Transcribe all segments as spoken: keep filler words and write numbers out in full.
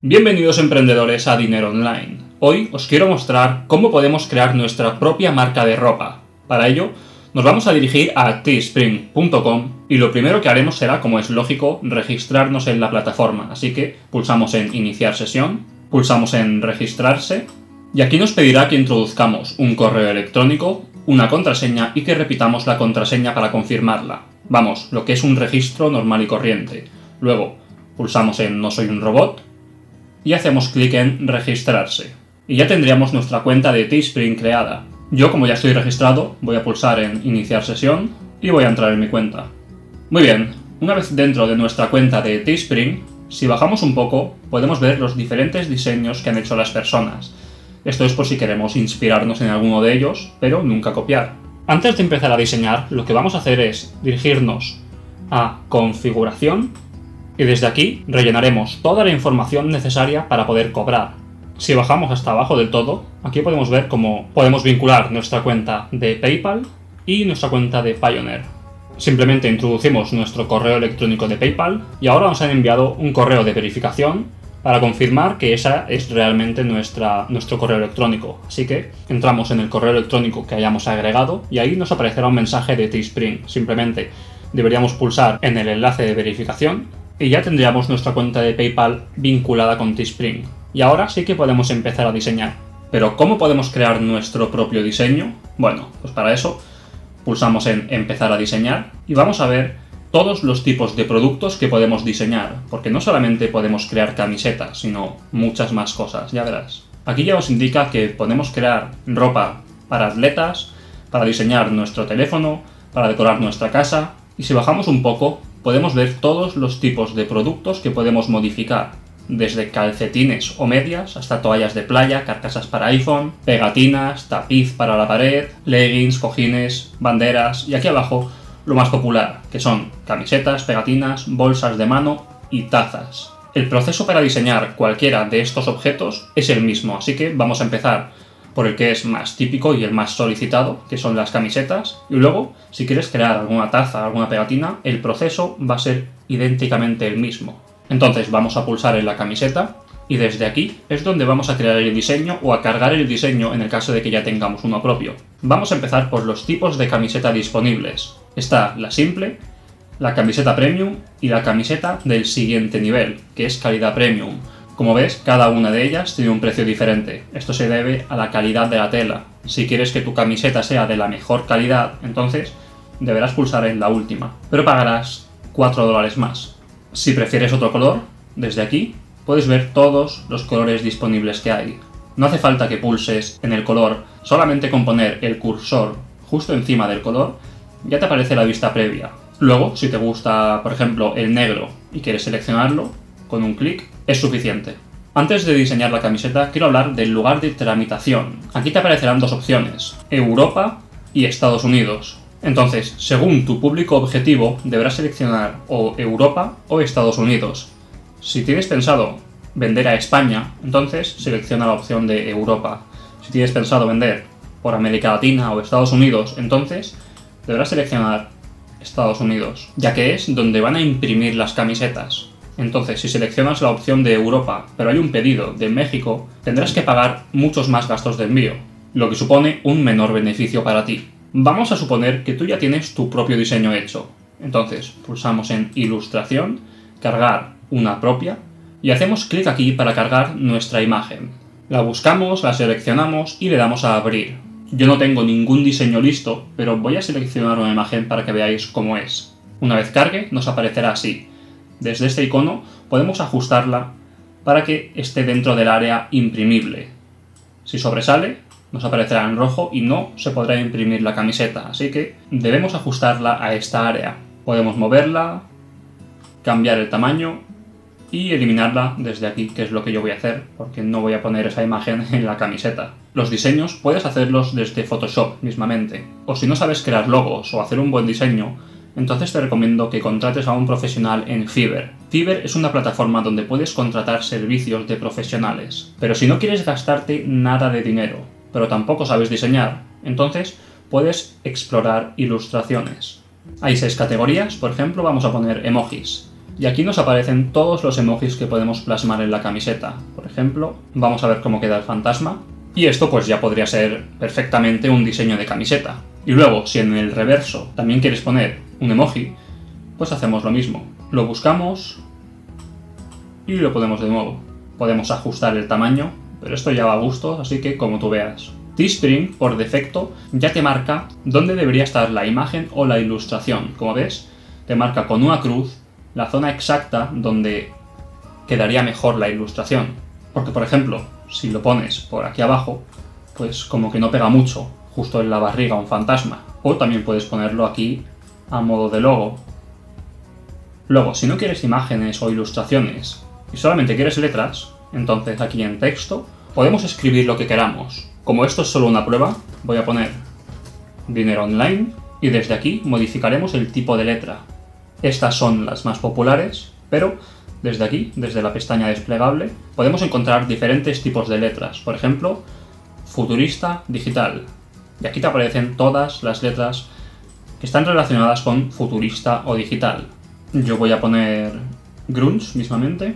Bienvenidos emprendedores a Dinero Online. Hoy os quiero mostrar cómo podemos crear nuestra propia marca de ropa. Para ello, nos vamos a dirigir a teespring punto com y lo primero que haremos será, como es lógico, registrarnos en la plataforma. Así que pulsamos en Iniciar sesión, pulsamos en Registrarse y aquí nos pedirá que introduzcamos un correo electrónico, una contraseña y que repitamos la contraseña para confirmarla. Vamos, lo que es un registro normal y corriente. Luego, pulsamos en No soy un robot y hacemos clic en Registrarse. Y ya tendríamos nuestra cuenta de Teespring creada. Yo, como ya estoy registrado, voy a pulsar en Iniciar sesión y voy a entrar en mi cuenta. Muy bien, una vez dentro de nuestra cuenta de Teespring, si bajamos un poco, podemos ver los diferentes diseños que han hecho las personas. Esto es por si queremos inspirarnos en alguno de ellos, pero nunca copiar. Antes de empezar a diseñar, lo que vamos a hacer es dirigirnos a Configuración y desde aquí rellenaremos toda la información necesaria para poder cobrar. Si bajamos hasta abajo del todo, aquí podemos ver cómo podemos vincular nuestra cuenta de PayPal y nuestra cuenta de Payoneer. Simplemente introducimos nuestro correo electrónico de PayPal y ahora nos han enviado un correo de verificación para confirmar que esa es realmente nuestra, nuestro correo electrónico. Así que entramos en el correo electrónico que hayamos agregado y ahí nos aparecerá un mensaje de Teespring. Simplemente deberíamos pulsar en el enlace de verificación y ya tendríamos nuestra cuenta de PayPal vinculada con Teespring. Y ahora sí que podemos empezar a diseñar. Pero ¿cómo podemos crear nuestro propio diseño? Bueno, pues para eso pulsamos en Empezar a diseñar y vamos a ver todos los tipos de productos que podemos diseñar, porque no solamente podemos crear camisetas, sino muchas más cosas, ya verás. Aquí ya os indica que podemos crear ropa para atletas, para diseñar nuestro teléfono, para decorar nuestra casa, y si bajamos un poco, podemos ver todos los tipos de productos que podemos modificar, desde calcetines o medias hasta toallas de playa, carcasas para iPhone, pegatinas, tapiz para la pared, leggings, cojines, banderas y aquí abajo lo más popular, que son camisetas, pegatinas, bolsas de mano y tazas. El proceso para diseñar cualquiera de estos objetos es el mismo, así que vamos a empezar por el que es más típico y el más solicitado, que son las camisetas, y luego, si quieres crear alguna taza, alguna pegatina, el proceso va a ser idénticamente el mismo. Entonces vamos a pulsar en la camiseta y desde aquí es donde vamos a crear el diseño o a cargar el diseño en el caso de que ya tengamos uno propio. Vamos a empezar por los tipos de camiseta disponibles. Está la simple, la camiseta premium y la camiseta del siguiente nivel, que es calidad premium. Como ves, cada una de ellas tiene un precio diferente. Esto se debe a la calidad de la tela. Si quieres que tu camiseta sea de la mejor calidad, entonces deberás pulsar en la última, pero pagarás cuatro dólares más. Si prefieres otro color, desde aquí puedes ver todos los colores disponibles que hay. No hace falta que pulses en el color, solamente con poner el cursor justo encima del color ya te aparece la vista previa. Luego, si te gusta, por ejemplo, el negro y quieres seleccionarlo, con un clic es suficiente. Antes de diseñar la camiseta, quiero hablar del lugar de tramitación. Aquí te aparecerán dos opciones, Europa y Estados Unidos. Entonces, según tu público objetivo, deberás seleccionar o Europa o Estados Unidos. Si tienes pensado vender a España, entonces selecciona la opción de Europa. Si tienes pensado vender por América Latina o Estados Unidos, entonces deberás seleccionar Estados Unidos, ya que es donde van a imprimir las camisetas. Entonces, si seleccionas la opción de Europa, pero hay un pedido de México, tendrás que pagar muchos más gastos de envío, lo que supone un menor beneficio para ti. Vamos a suponer que tú ya tienes tu propio diseño hecho. Entonces, pulsamos en Ilustración, Cargar una propia, y hacemos clic aquí para cargar nuestra imagen. La buscamos, la seleccionamos y le damos a Abrir. Yo no tengo ningún diseño listo, pero voy a seleccionar una imagen para que veáis cómo es. Una vez cargue, nos aparecerá así. Desde este icono podemos ajustarla para que esté dentro del área imprimible. Si sobresale, nos aparecerá en rojo y no se podrá imprimir la camiseta, así que debemos ajustarla a esta área. Podemos moverla, cambiar el tamaño y eliminarla desde aquí, que es lo que yo voy a hacer, porque no voy a poner esa imagen en la camiseta. Los diseños puedes hacerlos desde Photoshop mismamente, o si no sabes crear logos o hacer un buen diseño, entonces te recomiendo que contrates a un profesional en Fiverr. Fiverr es una plataforma donde puedes contratar servicios de profesionales. Pero si no quieres gastarte nada de dinero, pero tampoco sabes diseñar, entonces puedes explorar ilustraciones. Hay seis categorías, por ejemplo, vamos a poner emojis. Y aquí nos aparecen todos los emojis que podemos plasmar en la camiseta. Por ejemplo, vamos a ver cómo queda el fantasma. Y esto pues ya podría ser perfectamente un diseño de camiseta. Y luego, si en el reverso también quieres poner un emoji, pues hacemos lo mismo. Lo buscamos y lo ponemos de nuevo. Podemos ajustar el tamaño, pero esto ya va a gusto, así que como tú veas. Teespring, por defecto, ya te marca dónde debería estar la imagen o la ilustración. Como ves, te marca con una cruz la zona exacta donde quedaría mejor la ilustración. Porque, por ejemplo, si lo pones por aquí abajo, pues como que no pega mucho, justo en la barriga un fantasma. O también puedes ponerlo aquí a modo de logo. Luego, si no quieres imágenes o ilustraciones y solamente quieres letras, entonces aquí en texto podemos escribir lo que queramos. Como esto es solo una prueba, voy a poner dinero online y desde aquí modificaremos el tipo de letra. Estas son las más populares, pero desde aquí, desde la pestaña desplegable, podemos encontrar diferentes tipos de letras. Por ejemplo, futurista digital. Y aquí te aparecen todas las letras que están relacionadas con futurista o digital. Yo voy a poner grunge mismamente.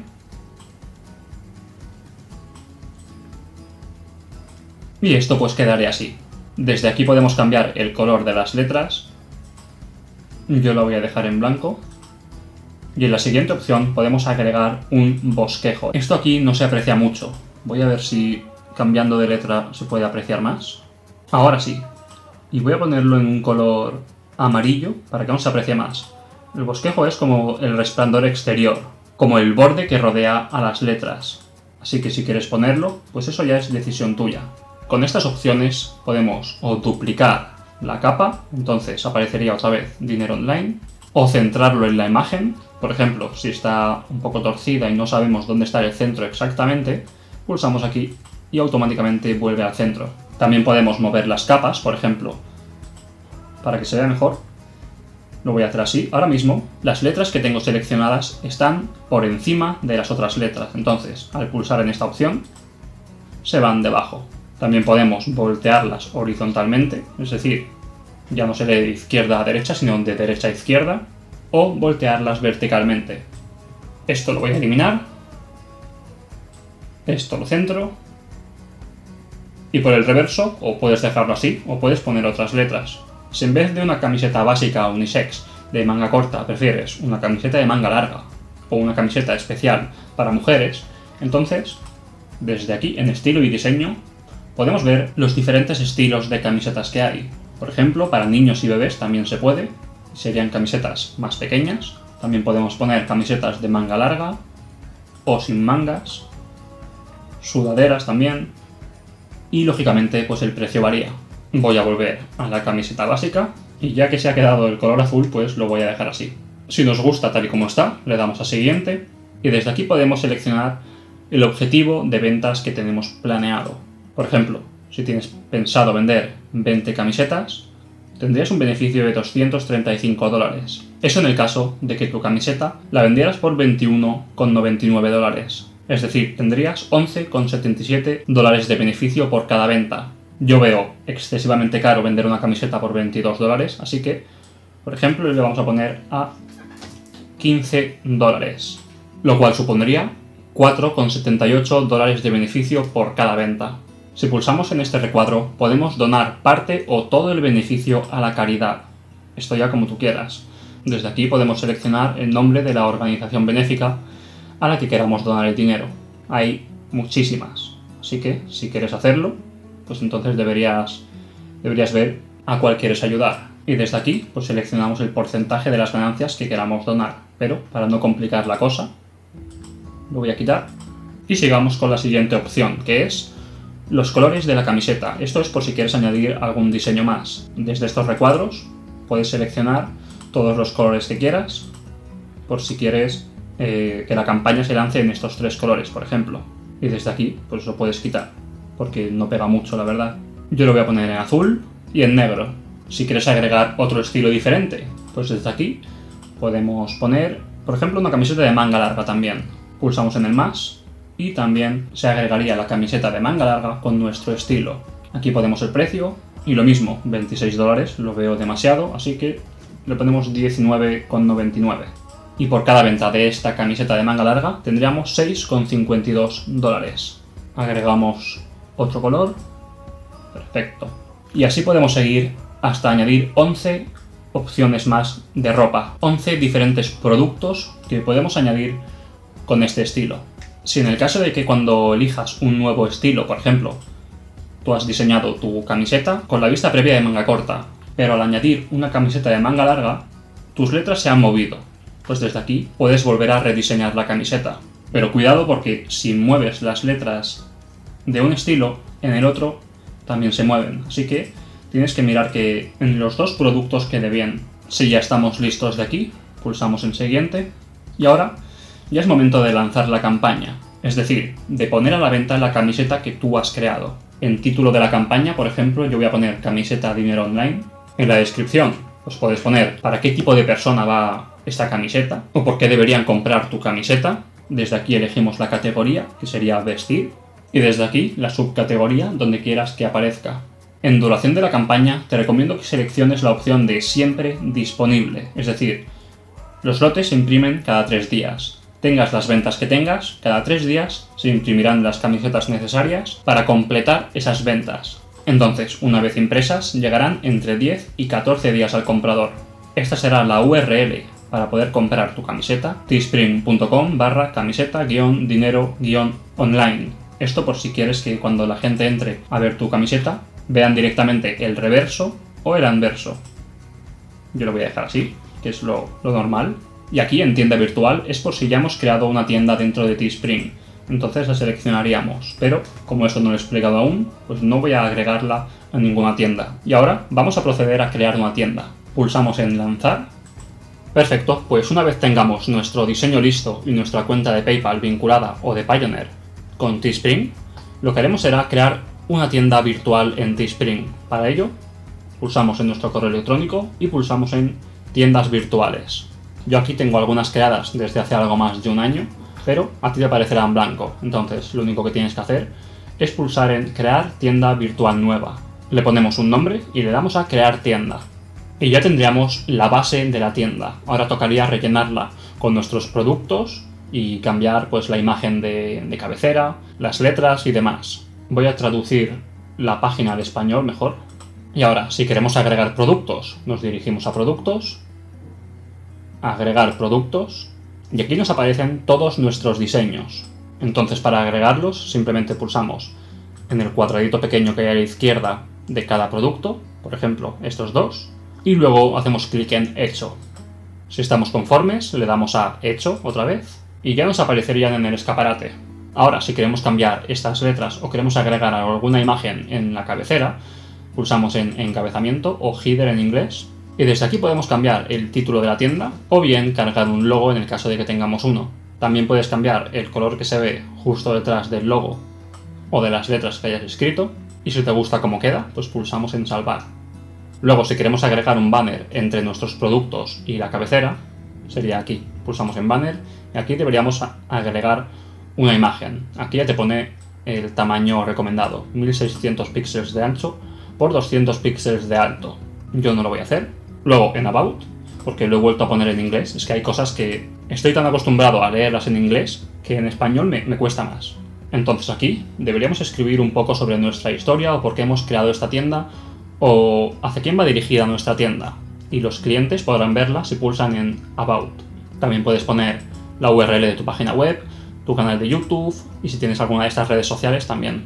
Y esto pues quedaría así. Desde aquí podemos cambiar el color de las letras. Yo lo voy a dejar en blanco. Y en la siguiente opción podemos agregar un bosquejo. Esto aquí no se aprecia mucho. Voy a ver si cambiando de letra se puede apreciar más. Ahora sí. Y voy a ponerlo en un color amarillo para que aún se aprecie más. El bosquejo es como el resplandor exterior, como el borde que rodea a las letras. Así que si quieres ponerlo, pues eso ya es decisión tuya. Con estas opciones podemos o duplicar la capa, entonces aparecería otra vez dinero online, o centrarlo en la imagen. Por ejemplo, si está un poco torcida y no sabemos dónde está el centro exactamente, pulsamos aquí y automáticamente vuelve al centro. También podemos mover las capas, por ejemplo, para que se vea mejor. Lo voy a hacer así. Ahora mismo, las letras que tengo seleccionadas están por encima de las otras letras. Entonces, al pulsar en esta opción, se van debajo. También podemos voltearlas horizontalmente, es decir, ya no se lee de izquierda a derecha, sino de derecha a izquierda, o voltearlas verticalmente. Esto lo voy a eliminar. Esto lo centro. Y por el reverso, o puedes dejarlo así, o puedes poner otras letras. Si en vez de una camiseta básica unisex de manga corta prefieres una camiseta de manga larga o una camiseta especial para mujeres, entonces, desde aquí en estilo y diseño, podemos ver los diferentes estilos de camisetas que hay. Por ejemplo, para niños y bebés también se puede, serían camisetas más pequeñas. También podemos poner camisetas de manga larga o sin mangas, sudaderas también, y lógicamente pues el precio varía. Voy a volver a la camiseta básica y ya que se ha quedado el color azul, pues lo voy a dejar así. Si nos gusta tal y como está, le damos a siguiente y desde aquí podemos seleccionar el objetivo de ventas que tenemos planeado. Por ejemplo, si tienes pensado vender veinte camisetas, tendrías un beneficio de doscientos treinta y cinco dólares. Eso en el caso de que tu camiseta la vendieras por veintiuno con noventa y nueve dólares. Es decir, tendrías once con setenta y siete dólares de beneficio por cada venta. Yo veo excesivamente caro vender una camiseta por veintidós dólares, así que, por ejemplo, le vamos a poner a quince dólares, lo cual supondría cuatro con setenta y ocho dólares de beneficio por cada venta. Si pulsamos en este recuadro, podemos donar parte o todo el beneficio a la caridad. Esto ya como tú quieras. Desde aquí podemos seleccionar el nombre de la organización benéfica a la que queramos donar el dinero. Hay muchísimas, así que si quieres hacerlo, pues entonces deberías, deberías ver a cuál quieres ayudar. Y desde aquí pues seleccionamos el porcentaje de las ganancias que queramos donar. Pero para no complicar la cosa, lo voy a quitar. Y sigamos con la siguiente opción, que es los colores de la camiseta. Esto es por si quieres añadir algún diseño más. Desde estos recuadros puedes seleccionar todos los colores que quieras, por si quieres eh, que la campaña se lance en estos tres colores, por ejemplo. Y desde aquí pues lo puedes quitar, porque no pega mucho, la verdad. Yo lo voy a poner en azul y en negro. Si quieres agregar otro estilo diferente, pues desde aquí podemos poner, por ejemplo, una camiseta de manga larga también. Pulsamos en el más y también se agregaría la camiseta de manga larga con nuestro estilo. Aquí ponemos el precio y lo mismo, veintiséis dólares, lo veo demasiado, así que le ponemos diecinueve con noventa y nueve. Y por cada venta de esta camiseta de manga larga tendríamos seis con cincuenta y dos dólares. Agregamos otro color. Perfecto. Y así podemos seguir hasta añadir once opciones más de ropa. once diferentes productos que podemos añadir con este estilo. Si en el caso de que cuando elijas un nuevo estilo, por ejemplo, tú has diseñado tu camiseta con la vista previa de manga corta, pero al añadir una camiseta de manga larga, tus letras se han movido. Pues desde aquí puedes volver a rediseñar la camiseta. Pero cuidado porque si mueves las letras de un estilo, en el otro también se mueven. Así que tienes que mirar que en los dos productos quede bien. Si ya estamos listos de aquí, pulsamos en siguiente. Y ahora ya es momento de lanzar la campaña. Es decir, de poner a la venta la camiseta que tú has creado. En título de la campaña, por ejemplo, yo voy a poner camiseta dinero online. En la descripción, pues puedes poner para qué tipo de persona va esta camiseta o por qué deberían comprar tu camiseta. Desde aquí elegimos la categoría, que sería vestir, y desde aquí la subcategoría donde quieras que aparezca. En duración de la campaña te recomiendo que selecciones la opción de siempre disponible, es decir, los lotes se imprimen cada tres días. Tengas las ventas que tengas, cada tres días se imprimirán las camisetas necesarias para completar esas ventas. Entonces, una vez impresas, llegarán entre diez y catorce días al comprador. Esta será la U R L para poder comprar tu camiseta, teespring.com barra camiseta guión dinero guión online. Esto por si quieres que cuando la gente entre a ver tu camiseta, vean directamente el reverso o el anverso. Yo lo voy a dejar así, que es lo, lo normal. Y aquí en tienda virtual es por si ya hemos creado una tienda dentro de Teespring. Entonces la seleccionaríamos, pero como eso no lo he explicado aún, pues no voy a agregarla a ninguna tienda. Y ahora vamos a proceder a crear una tienda. Pulsamos en lanzar. Perfecto, pues una vez tengamos nuestro diseño listo y nuestra cuenta de PayPal vinculada o de Payoneer con Teespring, lo que haremos será crear una tienda virtual en Teespring. Para ello, pulsamos en nuestro correo electrónico y pulsamos en tiendas virtuales. Yo aquí tengo algunas creadas desde hace algo más de un año, pero a ti te aparecerá en blanco. Entonces lo único que tienes que hacer es pulsar en crear tienda virtual nueva. Le ponemos un nombre y le damos a crear tienda. Y ya tendríamos la base de la tienda. Ahora tocaría rellenarla con nuestros productos y cambiar pues la imagen de, de cabecera, las letras y demás. Voy a traducir la página al español mejor. Y ahora, si queremos agregar productos, nos dirigimos a productos, agregar productos, y aquí nos aparecen todos nuestros diseños. Entonces para agregarlos simplemente pulsamos en el cuadradito pequeño que hay a la izquierda de cada producto, por ejemplo estos dos, y luego hacemos clic en hecho. Si estamos conformes le damos a hecho otra vez y ya nos aparecerían en el escaparate. Ahora si queremos cambiar estas letras o queremos agregar alguna imagen en la cabecera, pulsamos en encabezamiento o header en inglés. Y desde aquí podemos cambiar el título de la tienda o bien cargar un logo en el caso de que tengamos uno. También puedes cambiar el color que se ve justo detrás del logo o de las letras que hayas escrito. Y si te gusta cómo queda, pues pulsamos en salvar. Luego, si queremos agregar un banner entre nuestros productos y la cabecera, sería aquí. Pulsamos en banner y aquí deberíamos agregar una imagen. Aquí ya te pone el tamaño recomendado, mil seiscientos píxeles de ancho por doscientos píxeles de alto. Yo no lo voy a hacer. Luego en About, porque lo he vuelto a poner en inglés, es que hay cosas que estoy tan acostumbrado a leerlas en inglés que en español me, me cuesta más. Entonces aquí deberíamos escribir un poco sobre nuestra historia o por qué hemos creado esta tienda o hacia quién va dirigida nuestra tienda. Y los clientes podrán verla si pulsan en About. También puedes poner la U R L de tu página web, tu canal de YouTube y si tienes alguna de estas redes sociales también.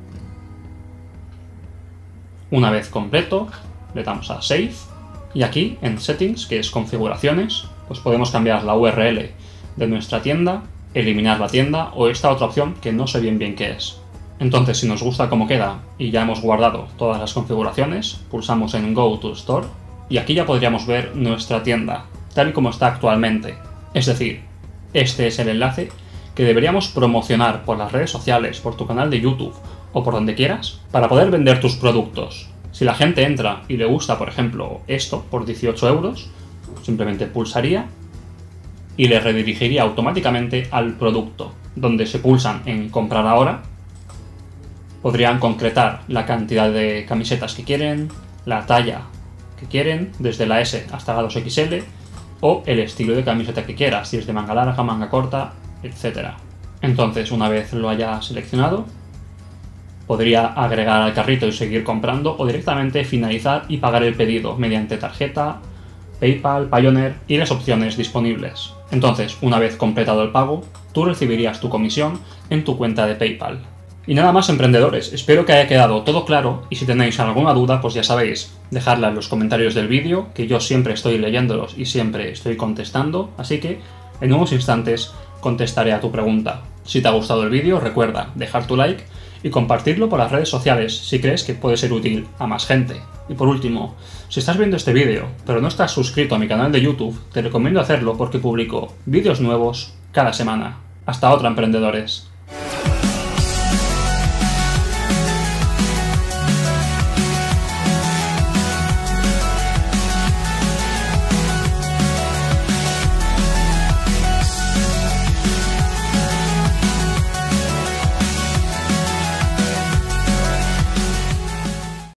Una vez completo, le damos a Save. Y aquí, en Settings, que es Configuraciones, pues podemos cambiar la U R L de nuestra tienda, eliminar la tienda o esta otra opción que no sé bien bien qué es. Entonces, si nos gusta cómo queda y ya hemos guardado todas las configuraciones, pulsamos en Go to Store y aquí ya podríamos ver nuestra tienda, tal y como está actualmente. Es decir, este es el enlace que deberíamos promocionar por las redes sociales, por tu canal de YouTube o por donde quieras, para poder vender tus productos. Si la gente entra y le gusta, por ejemplo, esto por dieciocho euros, simplemente pulsaría y le redirigiría automáticamente al producto. Donde se pulsan en comprar ahora, podrían concretar la cantidad de camisetas que quieren, la talla que quieren, desde la S hasta la dos equis ele, o el estilo de camiseta que quieras, si es de manga larga, manga corta, etcétera. Entonces, una vez lo haya seleccionado, podría agregar al carrito y seguir comprando, o directamente finalizar y pagar el pedido mediante tarjeta, PayPal, Payoneer y las opciones disponibles. Entonces, una vez completado el pago, tú recibirías tu comisión en tu cuenta de PayPal. Y nada más, emprendedores, espero que haya quedado todo claro, y si tenéis alguna duda, pues ya sabéis, dejadla en los comentarios del vídeo, que yo siempre estoy leyéndolos y siempre estoy contestando, así que en unos instantes contestaré a tu pregunta. Si te ha gustado el vídeo, recuerda dejar tu like y compartirlo por las redes sociales si crees que puede ser útil a más gente. Y por último, si estás viendo este vídeo pero no estás suscrito a mi canal de YouTube, te recomiendo hacerlo porque publico vídeos nuevos cada semana. Hasta otra, emprendedores.